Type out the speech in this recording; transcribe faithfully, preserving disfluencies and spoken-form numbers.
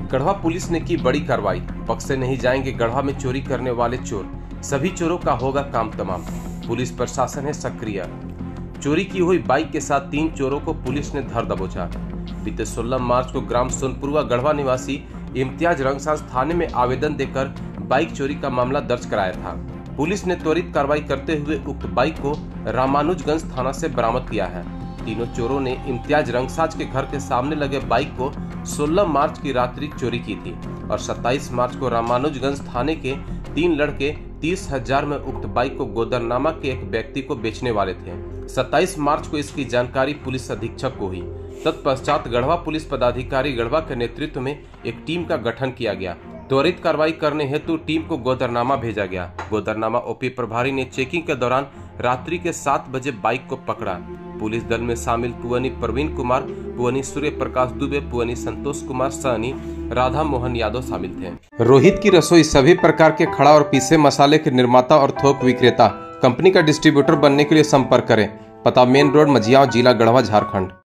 Garhwa police ने की बड़ी कार्रवाई। बक्से नहीं जाएंगे गढ़वा में चोरी करने वाले चोर, सभी चोरों का होगा काम तमाम। पुलिस प्रशासन है सक्रिय। चोरी की हुई बाइक के साथ तीन चोरों को पुलिस ने धर दबोचा। बीते सोलह मार्च को ग्राम सोनपुरवा गढ़वा निवासी इम्तियाज रंगसाज थाने में आवेदन देकर बाइक चोरी का मामला दर्ज कराया था। पुलिस ने त्वरित कार्रवाई करते हुए उक्त बाइक को रामानुजगंज थाना से बरामद किया है। तीनों चोरों ने इम्तियाज रंगसाज के घर के सामने लगे बाइक को सोलह मार्च की रात्रि चोरी की थी और सत्ताईस मार्च को रामानुजगंज थाने के तीन लड़के तीस हजार में उक्त बाइक को गोदरनामा के एक व्यक्ति को बेचने वाले थे। सत्ताईस मार्च को इसकी जानकारी पुलिस अधीक्षक को हुई। तत्पश्चात गढ़वा पुलिस पदाधिकारी गढ़वा के नेतृत्व में एक टीम का गठन किया गया। त्वरित कार्रवाई करने हेतु टीम को गोदरनामा भेजा गया। गोदरनामा ओपी प्रभारी ने चेकिंग के दौरान रात्रि के सात बजे बाइक को पकड़ा। पुलिस दल में शामिल पुअनी प्रवीण कुमार, पुअनी सूर्य प्रकाश दुबे, पुअनी संतोष कुमार सहनी, राधा मोहन यादव शामिल थे। रोहित की रसोई सभी प्रकार के खड़ा और पीसे मसाले के निर्माता और थोक विक्रेता। कंपनी का डिस्ट्रीब्यूटर बनने के लिए संपर्क करें। पता मेन रोड मझियाव, जिला गढ़वा, झारखंड।